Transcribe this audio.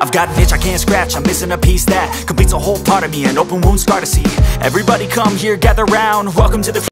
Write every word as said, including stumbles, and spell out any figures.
I've got an itch I can't scratch, I'm missing a piece that completes a whole part of me, an open wound scar to see. Everybody come here, gather round, welcome to the